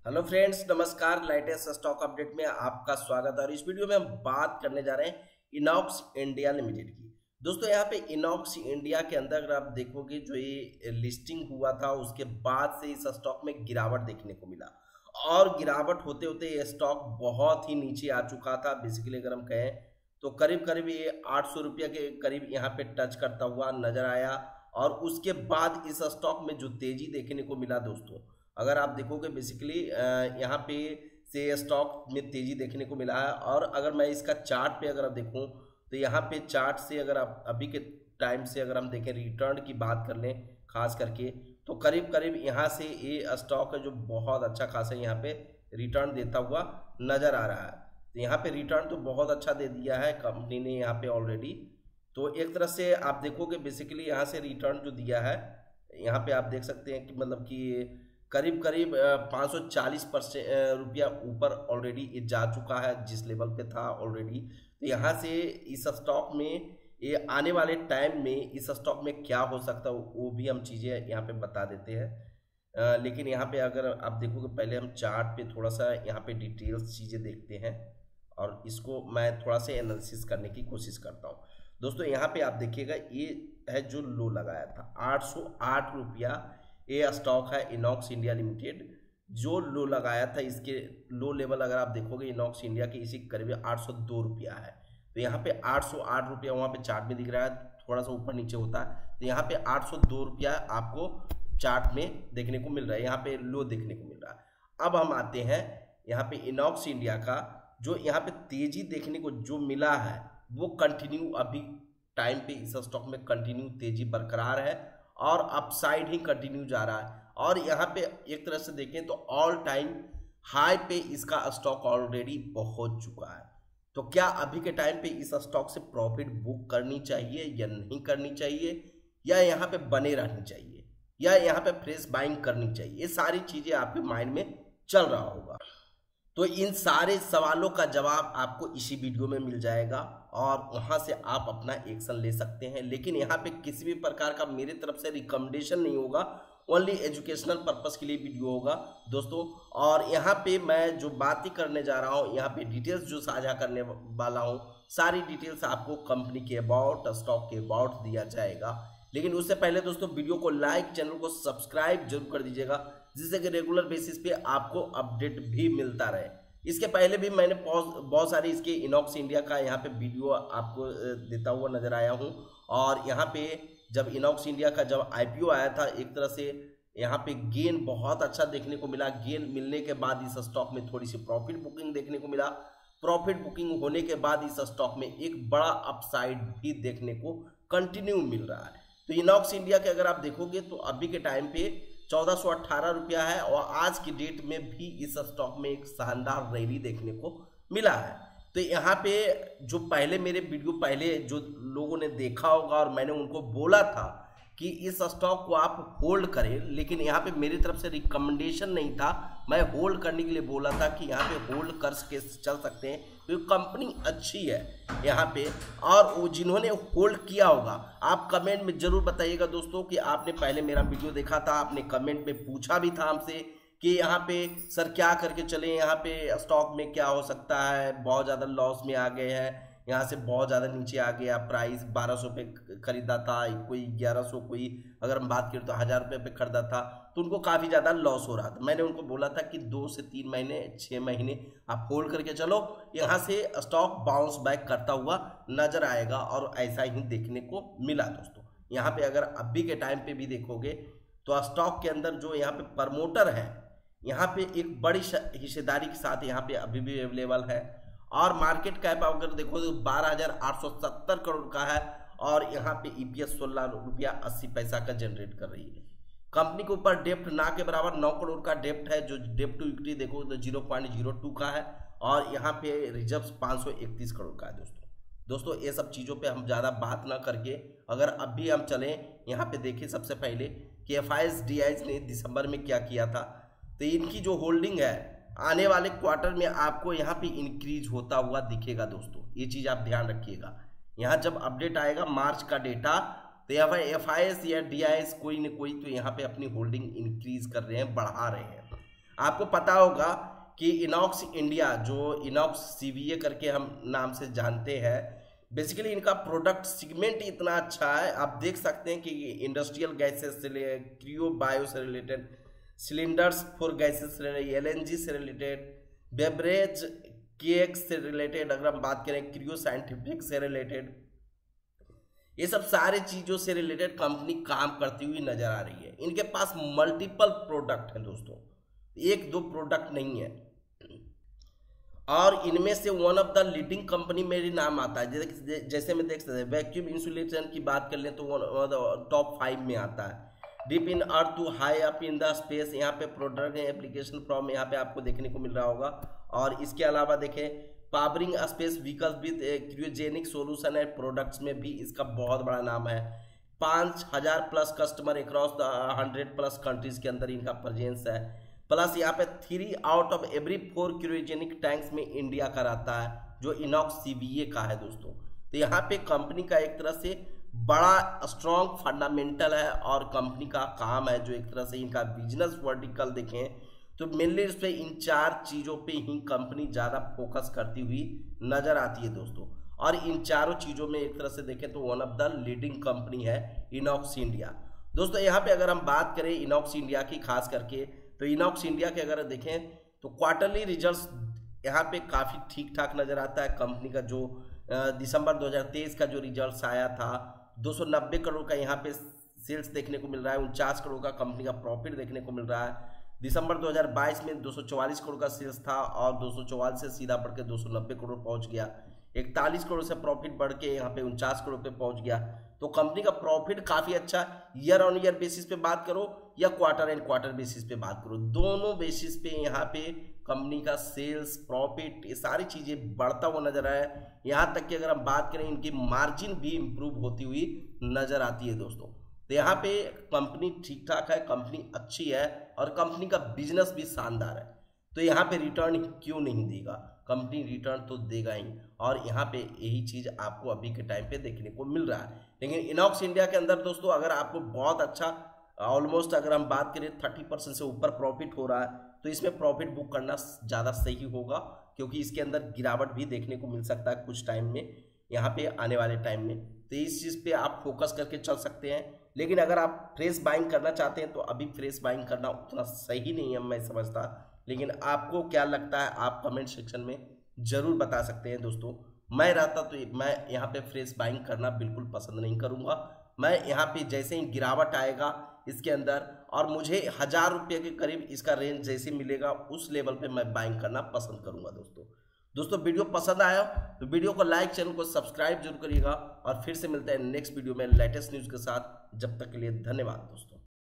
Hello friends, नमस्कार। Latest stock update में आपका स्वागत है। और इस वीडियो में हम बात करने जा रहे हैं इनॉक्स इंडिया लिमिटेड की। दोस्तों, यहाँ पे इनॉक्स इंडिया के अंदर अगर आप देखोगे, जो ये लिस्टिंग हुआ था उसके बाद से इस स्टॉक में गिरावट देखने को मिला और गिरावट होते होते ये स्टॉक बहुत ही नीचे आ चुका था। बेसिकली अगर हम कहें तो करीब करीब ये 800 रुपया के करीब यहाँ पे टच करता हुआ नजर आया। और उसके बाद इस स्टॉक में जो तेजी देखने को मिला दोस्तों, अगर आप देखोगे बेसिकली यहाँ पे से स्टॉक में तेजी देखने को मिला है। और अगर मैं इसका चार्ट पे अगर आप देखूँ तो यहाँ पे चार्ट से अगर आप अभी के टाइम से अगर हम देखें, रिटर्न की बात कर लें खास करके, तो करीब करीब यहाँ से ये स्टॉक है जो बहुत अच्छा खासा यहाँ पे रिटर्न देता हुआ नज़र आ रहा है। तो यहाँ पे रिटर्न तो बहुत अच्छा दे दिया है कंपनी ने यहाँ पे ऑलरेडी। तो एक तरह से आप देखोगे बेसिकली यहाँ से रिटर्न जो दिया है, यहाँ पे आप देख सकते हैं कि मतलब कि करीब करीब 540% रुपया ऊपर ऑलरेडी ये जा चुका है जिस लेवल पे था ऑलरेडी। तो यहाँ से इस स्टॉक में ये आने वाले टाइम में इस स्टॉक में क्या हो सकता है वो भी हम चीज़ें यहाँ पे बता देते हैं। लेकिन यहाँ पे अगर आप देखोगे, पहले हम चार्ट पे थोड़ा सा यहाँ पे डिटेल्स चीज़ें देखते हैं और इसको मैं थोड़ा सा एनालिसिस करने की कोशिश करता हूँ। दोस्तों, यहाँ पे आप देखिएगा, ये है जो लो लगाया था 808 रुपया। ये स्टॉक है इनॉक्स इंडिया लिमिटेड, जो लो लगाया था इसके लो लेवल अगर आप देखोगे इनॉक्स इंडिया के इसी करीब 802 रुपया है। तो यहाँ पे 808 रुपया वहाँ पे चार्ट में दिख रहा है, थोड़ा सा ऊपर नीचे होता है। तो यहाँ पे 802 रुपया आपको चार्ट में देखने को मिल रहा है, यहाँ पे लो देखने को मिल रहा है। अब हम आते हैं यहाँ पे इनॉक्स इंडिया का, जो यहाँ पे तेजी देखने को जो मिला है वो कंटिन्यू अभी टाइम पे इस स्टॉक में कंटिन्यू तेजी बरकरार है और अपसाइड ही कंटिन्यू जा रहा है। और यहाँ पे एक तरह से देखें तो ऑल टाइम हाई पे इसका स्टॉक ऑलरेडी पहुंच चुका है। तो क्या अभी के टाइम पे इस स्टॉक से प्रॉफिट बुक करनी चाहिए या नहीं करनी चाहिए, या यहाँ पे बने रहनी चाहिए, या यहाँ पे फ्रेश बाइंग करनी चाहिए, ये सारी चीजें आपके माइंड में चल रहा होगा। तो इन सारे सवालों का जवाब आपको इसी वीडियो में मिल जाएगा और वहां से आप अपना एक्शन ले सकते हैं। लेकिन यहाँ पे किसी भी प्रकार का मेरी तरफ से रिकमेंडेशन नहीं होगा, ओनली एजुकेशनल पर्पस के लिए वीडियो होगा दोस्तों। और यहाँ पे मैं जो बातें करने जा रहा हूँ, यहाँ पे डिटेल्स जो साझा करने वाला हूँ, सारी डिटेल्स आपको कंपनी के अबाउट, स्टॉक के अबाउट दिया जाएगा। लेकिन उससे पहले दोस्तों वीडियो को लाइक, चैनल को सब्सक्राइब जरूर कर दीजिएगा, जिससे कि रेगुलर बेसिस पे आपको अपडेट भी मिलता रहे। इसके पहले भी मैंने बहुत सारी इसके इनॉक्स इंडिया का यहाँ पे वीडियो आपको देता हुआ नजर आया हूँ। और यहाँ पे जब इनॉक्स इंडिया का जब आईपीओ आया था, एक तरह से यहाँ पे गेन बहुत अच्छा देखने को मिला। गेन मिलने के बाद इस स्टॉक में थोड़ी सी प्रॉफिट बुकिंग देखने को मिला। प्रॉफिट बुकिंग होने के बाद इस स्टॉक में एक बड़ा अपसाइड भी देखने को कंटिन्यू मिल रहा है। तो इनॉक्स इंडिया के अगर आप देखोगे तो अभी के टाइम पे 1418 रुपया है और आज की डेट में भी इस स्टॉक में एक शानदार रैली देखने को मिला है। तो यहाँ पे जो पहले मेरे वीडियो पहले जो लोगों ने देखा होगा और मैंने उनको बोला था कि इस स्टॉक को आप होल्ड करें, लेकिन यहाँ पे मेरी तरफ से रिकमेंडेशन नहीं था, मैं होल्ड करने के लिए बोला था कि यहाँ पे होल्ड करके चल सकते हैं क्योंकि कंपनी अच्छी है यहाँ पे। और वो जिन्होंने होल्ड किया होगा आप कमेंट में जरूर बताइएगा दोस्तों कि आपने पहले मेरा वीडियो देखा था, आपने कमेंट में पूछा भी था हमसे कि यहाँ पे सर क्या करके चले, यहाँ पे स्टॉक में क्या हो सकता है, बहुत ज़्यादा लॉस में आ गए हैं, यहाँ से बहुत ज़्यादा नीचे आ गया, प्राइस 1200 पे खरीदा था, कोई 1100, कोई अगर हम बात करें तो 1000 रुपये पे खरीदा था, तो उनको काफ़ी ज़्यादा लॉस हो रहा था। मैंने उनको बोला था कि 2 से 3 महीने 6 महीने आप होल्ड करके चलो, यहाँ से स्टॉक बाउंस बैक करता हुआ नजर आएगा। और ऐसा ही देखने को मिला दोस्तों। यहाँ पे अगर अभी के टाइम पे भी देखोगे तो स्टॉक के अंदर जो यहाँ पे प्रमोटर है, यहाँ पे एक बड़ी हिस्सेदारी के साथ यहाँ पे अभी भी अवेलेबल है। और मार्केट कैप अगर देखो तो 12,870 करोड़ का है और यहाँ पे ईपीएस 16 रुपया 80 पैसा का जनरेट कर रही है। कंपनी के ऊपर डेप्ट ना के बराबर 9 करोड़ का डेप्ट है, जो डेप्ट टू इक्विटी देखो तो 0.02 का है। और यहाँ पे रिजर्व 531 करोड़ का है दोस्तों। ये सब चीज़ों पे हम ज़्यादा बात ना करके अगर अभी हम चलें, यहाँ पे देखें सबसे पहले कि FIS-DIS ने दिसंबर में क्या किया था। तो इनकी जो होल्डिंग है आने वाले क्वार्टर में आपको यहाँ पे इंक्रीज होता हुआ दिखेगा दोस्तों, ये चीज़ आप ध्यान रखिएगा। यहाँ जब अपडेट आएगा मार्च का डेटा, तो यहाँ पर FIS या DIS कोई न कोई तो यहाँ पे अपनी होल्डिंग इंक्रीज कर रहे हैं, बढ़ा रहे हैं। आपको पता होगा कि इनॉक्स इंडिया, जो इनॉक्स सीवीए करके हम नाम से जानते हैं, बेसिकली इनका प्रोडक्ट सेगमेंट इतना अच्छा है। आप देख सकते हैं कि इंडस्ट्रियल गैसेस से, क्रियो बायो से रिलेटेड, सिलेंडर्स फॉर गैसेस से रिलेटेड, एलएनजी से रिलेटेड, बेवरेज केक से रिलेटेड, अगर हम बात करें क्रियो साइंटिफिक से रिलेटेड, ये सब सारे चीज़ों से रिलेटेड कंपनी काम करती हुई नजर आ रही है। इनके पास मल्टीपल प्रोडक्ट हैं दोस्तों, एक दो प्रोडक्ट नहीं है, और इनमें से one of the leading company मेरी नाम आता है। जैसे मैं देख सकते हैं, वैक्यूम इंसुलेशन की बात कर लें तो टॉप 5 में आता है। Deep in earth to high up in the space, यहाँ पे प्रोडक्ट एप्लीकेशन फ्रॉम यहाँ पे आपको देखने को मिल रहा होगा। और इसके अलावा देखें, powering space vehicles with cryogenic solution and products में भी इसका बहुत बड़ा नाम है। 5000 plus customer across the 100+ countries के अंदर इनका प्रेजेंस है। प्लस यहाँ पे 3 out of every 4 cryogenic tanks में इंडिया का रहता है, जो इनॉक्स सीवीए का है दोस्तों। तो यहाँ पे कंपनी का एक तरह से बड़ा स्ट्रॉन्ग फंडामेंटल है, और कंपनी का काम है जो एक तरह से इनका बिजनेस वर्टिकल देखें तो मेनली इस पे इन 4 चीज़ों पे ही कंपनी ज़्यादा फोकस करती हुई नज़र आती है दोस्तों। और इन चारों चीज़ों में एक तरह से देखें तो one of the leading company है इनॉक्स इंडिया दोस्तों। यहाँ पे अगर हम बात करें इनॉक्स इंडिया की खास करके, तो इनॉक्स इंडिया के अगर देखें तो क्वार्टरली रिजल्ट्स यहाँ पे काफ़ी ठीक ठाक नज़र आता है। कंपनी का जो दिसंबर 2023 का जो रिजल्ट्स आया था, 290 करोड़ का यहाँ पे सेल्स देखने को मिल रहा है, 49 करोड़ का कंपनी का प्रॉफिट देखने को मिल रहा है। दिसंबर 2022 में 244 करोड़ का सेल्स था, और 244 से सीधा बढ़ के 290 करोड़ पहुंच गया। 41 करोड़ से प्रॉफिट बढ़ के यहाँ पे 49 करोड़ पे पहुंच गया। तो कंपनी का प्रॉफिट काफ़ी अच्छा, ईयर ऑन ईयर बेसिस पे बात करो या क्वार्टर एंड क्वार्टर बेसिस पे बात करो, दोनों बेसिस पे यहाँ पे कंपनी का सेल्स, प्रॉफिट, ये सारी चीज़ें बढ़ता हुआ नजर आया है। यहाँ तक कि अगर हम बात करें, इनकी मार्जिन भी इम्प्रूव होती हुई नजर आती है दोस्तों। तो यहाँ पे कंपनी ठीक ठाक है, कंपनी अच्छी है, और कंपनी का बिजनेस भी शानदार है। तो यहाँ पे रिटर्न क्यों नहीं देगा, कंपनी रिटर्न तो देगा ही। और यहाँ पे यही चीज़ आपको अभी के टाइम पे देखने को मिल रहा है। लेकिन इनॉक्स इंडिया के अंदर दोस्तों, अगर आपको बहुत अच्छा, ऑलमोस्ट अगर हम बात करें 30% से ऊपर प्रॉफिट हो रहा है, तो इसमें प्रॉफिट बुक करना ज़्यादा सही होगा, क्योंकि इसके अंदर गिरावट भी देखने को मिल सकता है कुछ टाइम में, यहाँ पे आने वाले टाइम में। तो इस चीज़ पे आप फोकस करके चल सकते हैं। लेकिन अगर आप फ्रेश बाइंग करना चाहते हैं तो अभी फ्रेश बाइंग करना उतना सही नहीं है, मैं समझता। लेकिन आपको क्या लगता है, आप कमेंट सेक्शन में ज़रूर बता सकते हैं दोस्तों। मैं रहता तो मैं यहाँ पे फ्रेश बाइंग करना बिल्कुल पसंद नहीं करूँगा। मैं यहाँ पे जैसे ही गिरावट आएगा इसके अंदर, और मुझे 1000 रुपये के करीब इसका रेंज जैसे मिलेगा, उस लेवल पे मैं बाइंग करना पसंद करूँगा दोस्तों। वीडियो पसंद आया तो वीडियो को लाइक, चैनल को सब्सक्राइब जरूर करिएगा, और फिर से मिलते हैं नेक्स्ट वीडियो में लेटेस्ट न्यूज़ के साथ। जब तक के लिए धन्यवाद दोस्तों।